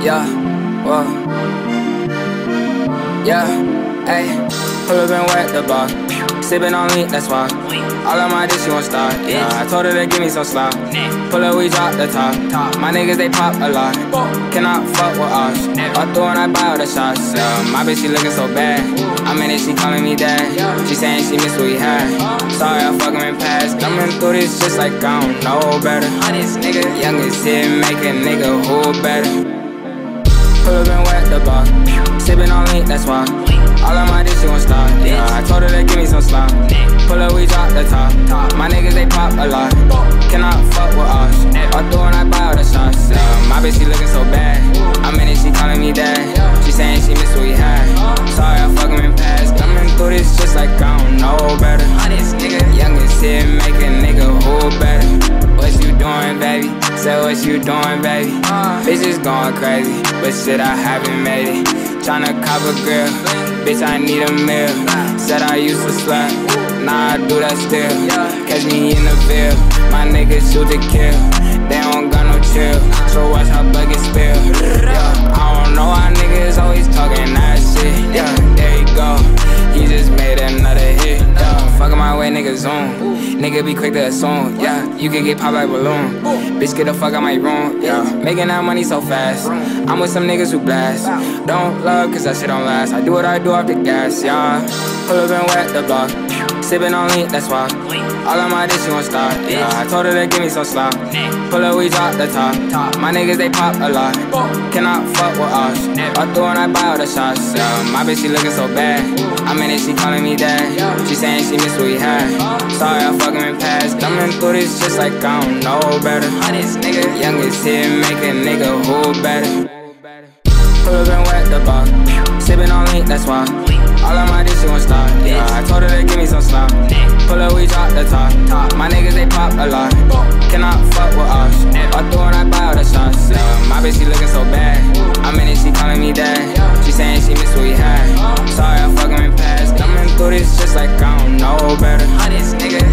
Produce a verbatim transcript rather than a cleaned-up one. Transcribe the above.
Yeah, whoa. Yeah, ayy. Pull up and wet the bar. Sippin' on lean, that's why. All of my dish, she won't stop. Yeah, I told her to give me some slop. Pull up, we drop the top. My niggas, they pop a lot. Cannot fuck with us. All through and I buy all the shots. Yeah, my bitch, she looking so bad. I'm in it, she calling me dad. She saying she miss what we had. Sorry, I fuck him in past. Coming through this just like I don't know better. Honest nigga, youngest hit, make a nigga who better. Pull up and wet the bar. Sippin' on lean, that's why. All of my dish, she won't stop. Yeah, I told her to give me some slop. Pull up, we drop the top. My niggas, they pop a lot. Cannot fuck with us. All through and I buy all the shots. Yeah, my bitch, she looking so bad. I'm in it, she calling me dad. She saying she miss what we had. Sorry, I fuck him in past. Coming through this just like I don't know better. Honest nigga, youngest hit, make a nigga who better. What you doing, baby? Say what you doing, baby? Bitches going crazy, but shit, I haven't made it. Tryna cop a grill, bitch, I need a meal. Said I used to slap, nah, I do that still. Catch me in the field, my niggas shoot to kill. They don't got no chill, so watch how bucket spill. Yeah, I don't know why niggas always talking that shit. Yeah, there you go, he just made another hit. Yeah, fucking my way, nigga zoom. Nigga be quick to assume, yeah, you can get popped like balloon. Bitch, get the fuck out my room, yeah, making that money so fast. I'm with some niggas who blast. Don't love, cause that shit don't last. I do what I do off the gas, yeah. Pull up and wet the block. Sippin' on lean, that's why. All of my dish, she won't stop. Yeah, I told her to give me some slop. Pull up, we drop the top. My niggas, they pop a lot. Cannot fuck with us. All through and I buy all the shots. Yeah, my bitch, she looking so bad. I'm in it, she calling me dad. She saying she miss what we had. Sorry, I fuck him in past. Coming through this just like I don't know better. Honest nigga, youngest hit, make a nigga who better. Pull up and wet the bar. Sippin' on lean, that's why. All of my dish, she won't stop. Yeah, I told her to give me some slop. Pull up, we drop the top. My niggas, they pop a lot. Cannot fuck with us. All through and I buy all the shots. Yeah, my bitch, she looking so bad. I'm in it, she calling me dad. She saying she miss what we had. Sorry, I fuck him in past. Coming through this just like I don't know better. Honest nigga,